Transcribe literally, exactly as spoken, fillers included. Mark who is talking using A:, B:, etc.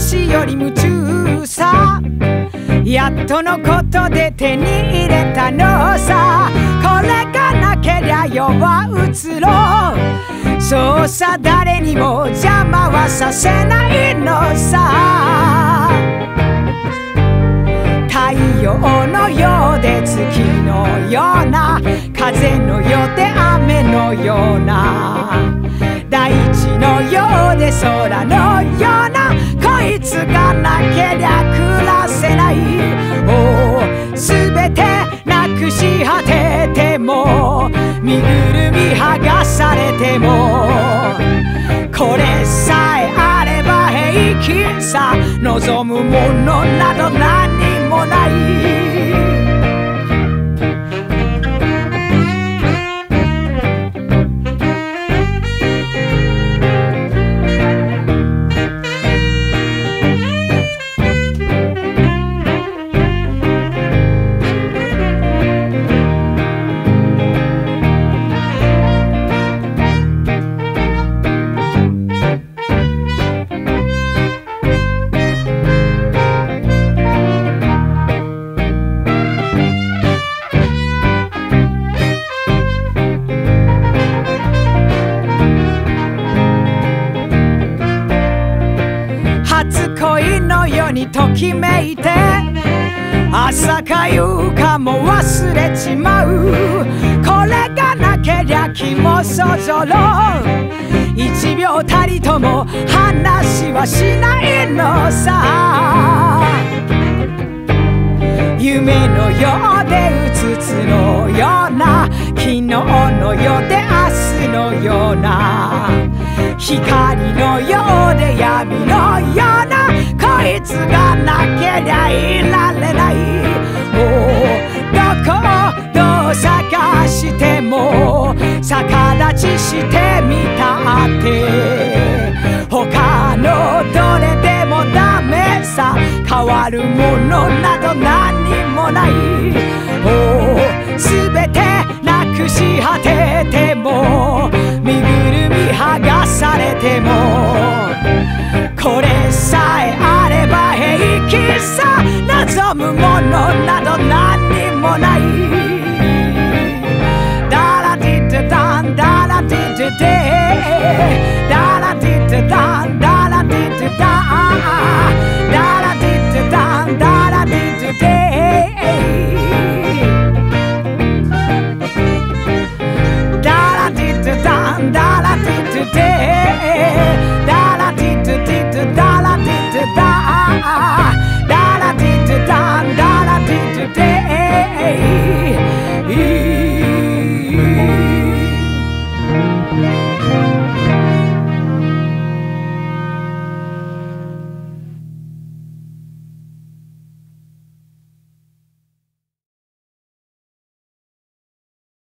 A: 昔より夢中さ。やっとのことで手に入れたのさ。これがなけりゃ世は移ろう。そうさ、誰にも邪魔はさせないのさ。太陽のようで月のような、風のようで雨のような、大地のようで空のような、こいつがなけりゃ暮らせない。おすべてなくし果てても、身ぐるみ剥がされても、これさえあれば平気さ。望むものなど何もない。ときめいて朝か夕かも忘れちまう。これがなけりゃ気もそぞろう。一秒たりとも話はしないのさ。夢のようでうつつのような、昨日のようで明日のような、光のようで闇のような、こいつがなけりゃいられない。どこをどう探しても逆立ちしてみたって、他のどれでもダメさ。変わるものなど何もない。すべてなくし果てても、身ぐるみ剥がされても、これさえあれば平気さ。望むものなど何もない。ダラディデダンダラディデデ